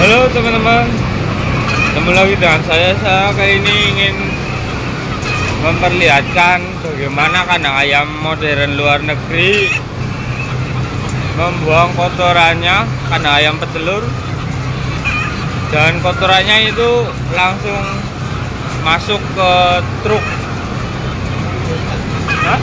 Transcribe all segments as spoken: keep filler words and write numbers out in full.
Halo teman-teman, ketemu lagi dengan saya. Saya kali ini ingin memperlihatkan bagaimana kandang ayam modern luar negeri membuang kotorannya, kandang ayam petelur, dan kotorannya itu langsung masuk ke truk. Hah?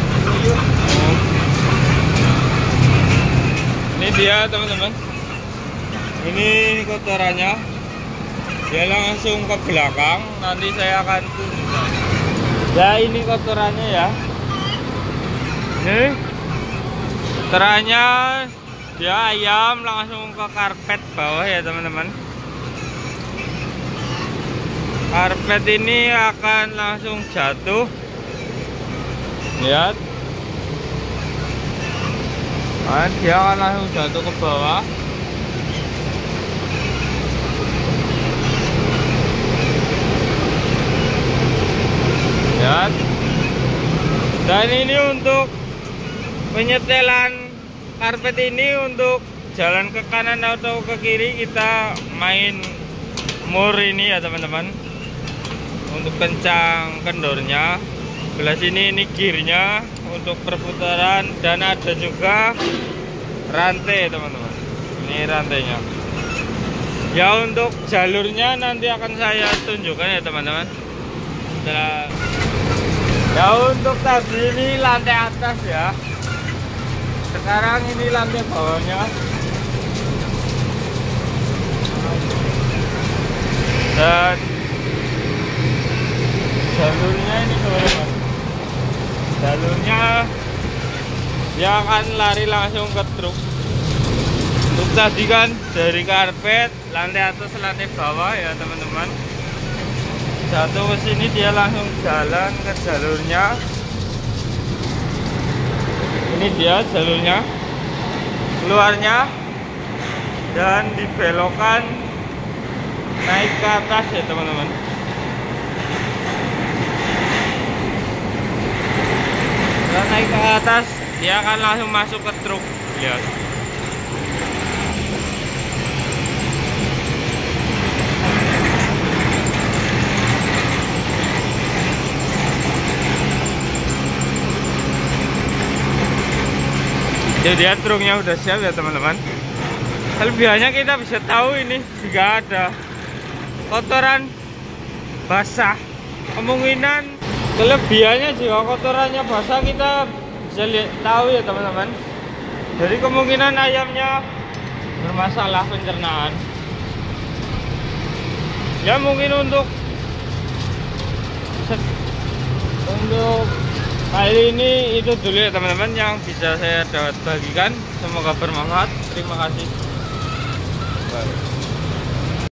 Ini dia teman-teman, ini kotorannya, dia langsung ke belakang. Nanti saya akan tunjukkan. Ya, ini kotorannya ya. Ini kotorannya, dia ayam langsung ke karpet bawah ya teman-teman. Karpet ini akan langsung jatuh. Lihat, nah, dia akan langsung jatuh ke bawah. Lihat. Dan ini untuk penyetelan karpet ini, untuk jalan ke kanan atau ke kiri kita main mur ini ya teman-teman. Untuk kencang kendornya, sebelah sini ini gearnya untuk perputaran, dan ada juga rantai teman-teman. Ini rantainya. Ya, untuk jalurnya nanti akan saya tunjukkan ya teman-teman. Setelah ya, untuk tadi ini lantai atas ya. Sekarang ini lantai bawahnya. Dan jalurnya ini teman-teman. Jalurnya dia akan lari langsung ke truk. Untuk tadi kan dari karpet, lantai atas, lantai bawah ya teman-teman. Jatuh ke sini, dia langsung jalan ke jalurnya. Ini dia jalurnya, keluarnya, dan dibelokkan naik ke atas ya teman-teman. Setelah naik ke atas, dia akan langsung masuk ke truk. Lihat. Jadi ya, truknya udah siap ya teman-teman. Kelebihannya kita bisa tahu ini jika ada kotoran basah. Kemungkinan kelebihannya jika kotorannya basah kita bisa lihat, tahu ya teman-teman. Jadi kemungkinan ayamnya bermasalah pencernaan. Ya, mungkin untuk untuk kali ini itu dulu ya teman-teman yang bisa saya dapat bagikan. Semoga bermanfaat. Terima kasih. Bye.